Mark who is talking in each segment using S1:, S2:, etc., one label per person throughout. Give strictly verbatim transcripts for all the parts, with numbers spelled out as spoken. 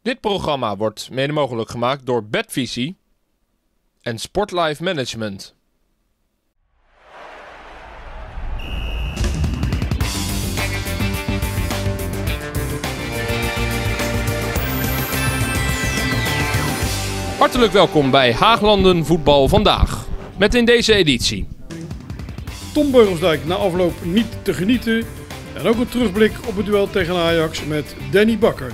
S1: Dit programma wordt mede mogelijk gemaakt door Bedvisie en Sportlife Management. Hartelijk welkom bij Haaglanden Voetbal Vandaag. Met in deze editie
S2: Tom Beugelsdijk na afloop niet te genieten. En ook een terugblik op het duel tegen Ajax met Danny Bakker.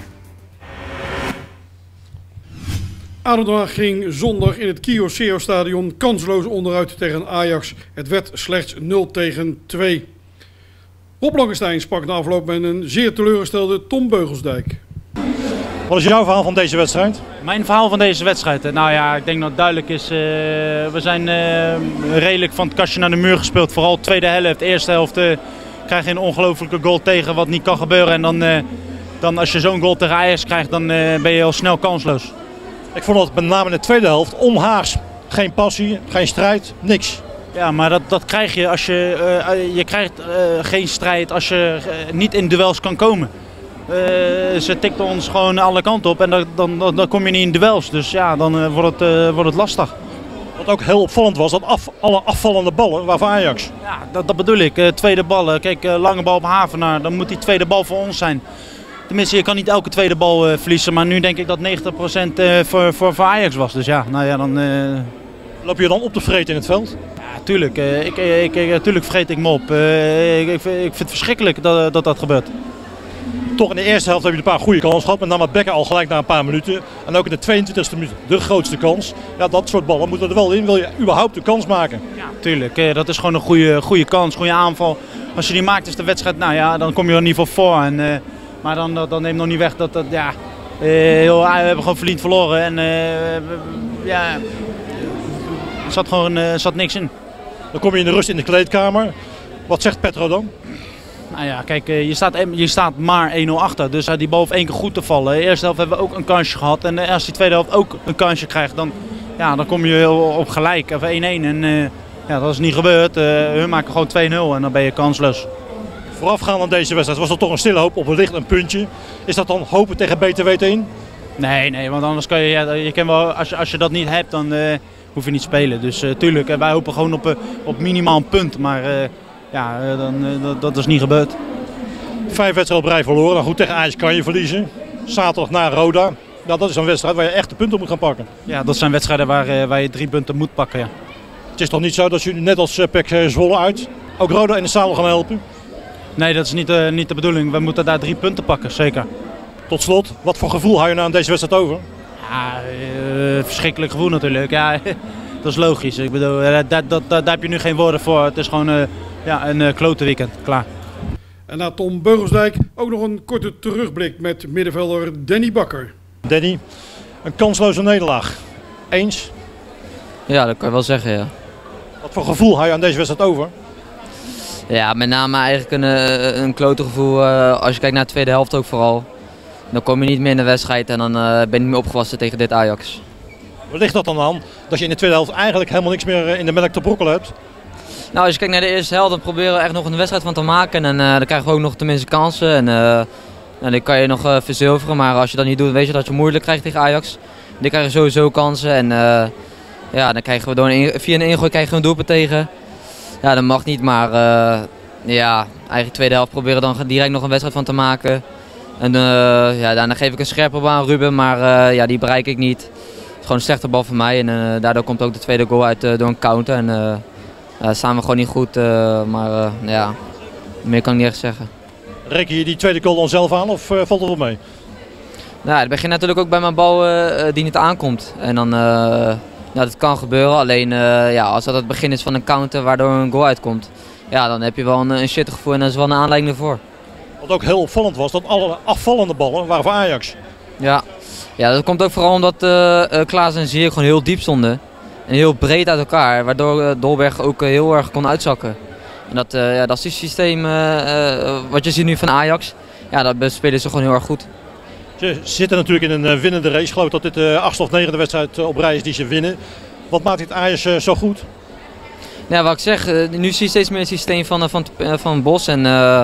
S2: A D O Den Haag ging zondag in het Kioseo Stadion kansloos onderuit tegen Ajax. Het werd slechts nul tegen twee. Rob Langenstein sprak na afloop met een zeer teleurgestelde Tom Beugelsdijk.
S3: Wat is jouw verhaal van deze wedstrijd?
S4: Mijn verhaal van deze wedstrijd? Nou ja, ik denk dat het duidelijk is. Uh, we zijn uh, redelijk van het kastje naar de muur gespeeld. Vooral de tweede helft. De eerste helft uh, krijg je een ongelofelijke goal tegen wat niet kan gebeuren. En dan, uh, dan als je zo'n goal tegen Ajax krijgt, dan uh, ben je heel snel kansloos.
S3: Ik vond dat met name in de tweede helft onhaags. Geen passie, geen strijd, niks.
S4: Ja, maar dat, dat krijg je als je... Uh, je krijgt uh, geen strijd als je uh, niet in duels kan komen. Uh, ze tikten ons gewoon alle kanten op en dan, dan, dan kom je niet in duels. Dus ja, dan uh, wordt, het, uh, wordt het lastig.
S3: Wat ook heel opvallend was, dat af, alle afvallende ballen waren voor Ajax.
S4: Ja, dat, dat bedoel ik. Uh, tweede ballen. Kijk, uh, lange bal op Havenaar. Dan moet die tweede bal voor ons zijn. Tenminste, je kan niet elke tweede bal uh, verliezen. Maar nu denk ik dat negentig procent uh, voor, voor, voor Ajax was. Dus ja, nou ja, dan... Uh...
S3: Loop je dan op te vreten in het veld?
S4: Ja, tuurlijk. Uh, ik, ik, ik, tuurlijk vergeet ik me op. Uh, ik, ik, ik vind het verschrikkelijk dat dat, dat gebeurt.
S3: Toch in de eerste helft heb je een paar goede kansen gehad. Met name Bekker al gelijk na een paar minuten. En ook in de tweeëntwintigste minuut de grootste kans. Ja, dat soort ballen moeten er wel in. Wil je überhaupt de kans maken?
S4: Ja, tuurlijk. Uh, dat is gewoon een goede, goede kans, goede aanval. Als je die maakt is de wedstrijd, nou ja, dan kom je er in ieder geval voor. En, uh, maar dan, dan neemt nog niet weg dat dat, ja, uh, heel, we hebben gewoon verdiend verloren. En uh, ja, er zat gewoon uh, zat niks in.
S3: Dan kom je in de rust in de kleedkamer. Wat zegt Petro dan?
S4: Nou ja, kijk, je staat, je staat maar één nul achter, dus die bal hoeft één keer goed te vallen. De eerste helft hebben we ook een kansje gehad en als die tweede helft ook een kansje krijgt, dan, ja, dan kom je op gelijk, of één één. En uh, ja, dat is niet gebeurd. Uh, hun maken gewoon twee nul en dan ben je kansloos.
S3: Voorafgaand aan deze wedstrijd was er toch een stille hoop op wellicht een puntje. Is dat dan hopen tegen beter weten in?
S4: Nee, nee, want anders kan je, ja, je kan wel, als, je, als je dat niet hebt, dan uh, hoef je niet te spelen. Dus uh, tuurlijk, uh, wij hopen gewoon op, uh, op minimaal een punt, maar... Uh, Ja, dan, dat, dat is niet gebeurd.
S3: Vijf wedstrijden op rij verloren. Nou goed, tegen Ajax kan je verliezen. Zaterdag na Roda. Nou, dat is een wedstrijd waar je echt de punten moet gaan pakken.
S4: Ja, dat zijn wedstrijden waar, waar je drie punten moet pakken. Ja.
S3: Het is toch niet zo dat jullie net als P E C Zwolle uit ook Roda in de zadel gaan helpen?
S4: Nee, dat is niet, uh, niet de bedoeling. We moeten daar drie punten pakken, zeker.
S3: Tot slot, wat voor gevoel hou je nou aan deze wedstrijd over?
S4: Ja, uh, verschrikkelijk gevoel natuurlijk. Ja, dat is logisch. Ik bedoel, uh, dat, dat, dat, daar heb je nu geen woorden voor. Het is gewoon... Uh, Ja, een uh, klote weekend. Klaar.
S2: En na Tom Beugelsdijk ook nog een korte terugblik met middenvelder Danny Bakker.
S3: Danny, een kansloze nederlaag. Eens?
S5: Ja, dat kan je wel zeggen, ja.
S3: Wat voor gevoel hou je aan deze wedstrijd over?
S5: Ja, met name eigenlijk een, een klote gevoel. Uh, als je kijkt naar de tweede helft ook vooral. Dan kom je niet meer in de wedstrijd en dan uh, ben je niet meer opgewassen tegen dit Ajax.
S3: Waar ligt dat dan aan? Dat je in de tweede helft eigenlijk helemaal niks meer in de melk te brokkelen hebt?
S5: Nou, als je kijkt naar de eerste helft, dan proberen we echt nog een wedstrijd van te maken. En uh, dan krijgen we ook nog tenminste kansen. En uh, nou, die kan je nog uh, verzilveren. Maar als je dat niet doet, weet je dat je moeilijk krijgt tegen Ajax. Die krijgen sowieso kansen. En uh, ja, dan krijgen we door een, via een ingooi krijgen we een doelpunt tegen. Ja, dat mag niet. Maar uh, ja, eigenlijk tweede helft proberen dan direct nog een wedstrijd van te maken. En uh, ja, daarna geef ik een scherpe bal aan Ruben. Maar uh, ja, die bereik ik niet. Het is gewoon een slechte bal voor mij. En uh, daardoor komt ook de tweede goal uit uh, door een counter. En, uh, Uh, staan we gewoon niet goed, uh, maar uh, ja, meer kan ik niet echt zeggen.
S3: Reken je die tweede goal dan zelf aan of uh, valt het wel mee?
S5: Nou, het begint natuurlijk ook bij mijn bal uh, die niet aankomt. En dan, uh, ja, dat kan gebeuren. Alleen uh, ja, als dat het begin is van een counter waardoor een goal uitkomt, ja, dan heb je wel een, een shittig gevoel en dat is wel een aanleiding ervoor.
S3: Wat ook heel opvallend was, dat alle afvallende ballen waren voor Ajax.
S5: Ja, ja dat komt ook vooral omdat uh, Klaas en Zier gewoon heel diep stonden. En heel breed uit elkaar, waardoor uh, Dolberg ook uh, heel erg kon uitzakken. En dat, uh, ja, dat is het systeem uh, uh, wat je ziet nu van Ajax. Ja, dat spelen ze gewoon heel erg goed.
S3: Ze zitten natuurlijk in een uh, winnende race. Ik geloof dat dit de uh, achtste of negende wedstrijd uh, op rij is die ze winnen. Wat maakt dit Ajax uh, zo goed?
S5: Ja, wat ik zeg, uh, nu zie je steeds meer het systeem van, uh, van, uh, van Bos. En uh,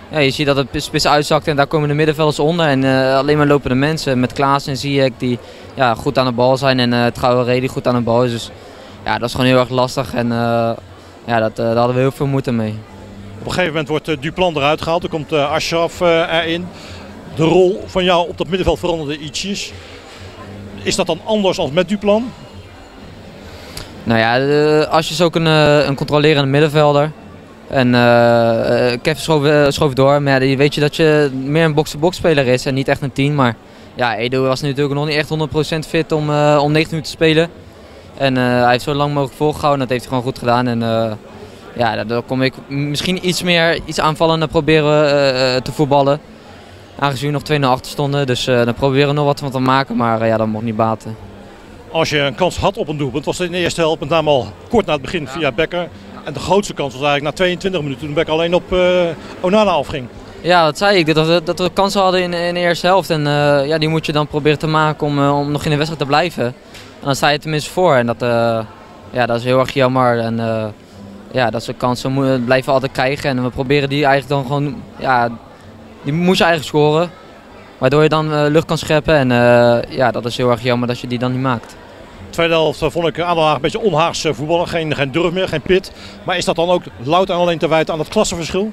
S5: ja, je ziet dat het spits uitzakt en daar komen de middenvelders onder. En uh, alleen maar lopende mensen met Klaas en Ziyech die ja, goed aan de bal zijn. En uh, het Gouden Ree die goed aan de bal is. Dus ja, dat is gewoon heel erg lastig. En uh, ja, dat, uh, daar hadden we heel veel moeite mee.
S3: Op een gegeven moment wordt uh, Duplan eruit gehaald. Er komt uh, Ashraf uh, erin. De rol van jou op dat middenveld veranderde ietsjes. Is dat dan anders dan met Duplan?
S5: Nou ja, uh, Asje is ook een, uh, een controlerende middenvelder. En uh, Kevin schoof, uh, schoof door, maar ja, die weet je dat je meer een box-to-box speler is en niet echt een tien. Maar ja, Edo was natuurlijk nog niet echt honderd procent fit om, uh, om negentig minuten te spelen. En uh, hij heeft zo lang mogelijk volgehouden en dat heeft hij gewoon goed gedaan. En uh, ja, daar kom ik misschien iets meer, iets aanvallender proberen uh, te voetballen. Aangezien we nog twee nul achter stonden, dus uh, dan proberen we nog wat van te maken, maar uh, ja, dat mocht niet baten.
S3: Als je een kans had op een doelpunt, was het in de eerste helft met name al kort na het begin ja. via Bekker. En de grootste kans was eigenlijk na tweeëntwintig minuten toen Bekker alleen op uh, Onana afging.
S5: Ja, dat zei ik, dat we, dat we kansen hadden in, in de eerste helft. En uh, ja, die moet je dan proberen te maken om, uh, om nog in de wedstrijd te blijven. En dan sta je tenminste voor en dat, uh, ja, dat is heel erg jammer. En, uh, ja, dat soort kansen we blijven we altijd krijgen en we proberen die eigenlijk dan gewoon, ja, die moet je eigenlijk scoren. Waardoor je dan uh, lucht kan scheppen en uh, ja, dat is heel erg jammer dat je die dan niet maakt.
S3: Tweede helft vond ik Adelhaag een beetje onhaags voetballen, geen, geen durf meer, geen pit. Maar is dat dan ook louter en alleen te wijten aan het klassenverschil?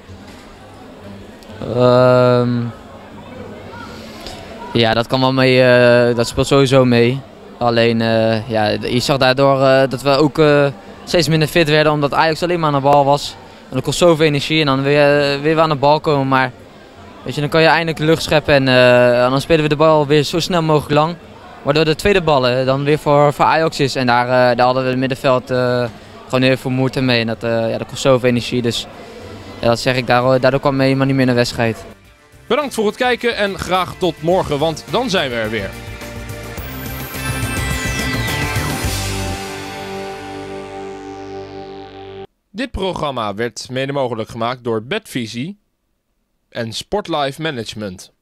S5: Uh, ja, dat kan wel mee, uh, dat speelt sowieso mee. Alleen, uh, ja, je zag daardoor uh, dat we ook uh, steeds minder fit werden omdat Ajax alleen maar aan de bal was. En dat kost zoveel energie en dan weer, uh, weer aan de bal komen. Maar weet je, dan kan je eindelijk lucht scheppen en, uh, en dan spelen we de bal weer zo snel mogelijk lang. Waardoor de tweede ballen dan weer voor, voor Ajax is. En daar, uh, daar hadden we het middenveld uh, gewoon heel veel moeite mee. En dat, uh, ja, dat kost zoveel energie. Dus ja, dat zeg ik, daardoor, daardoor kwam mee maar niet meer in de wedstrijd.
S1: Bedankt voor het kijken en graag tot morgen, want dan zijn we er weer. Dit programma werd mede mogelijk gemaakt door Betvisie en Sportlife Management.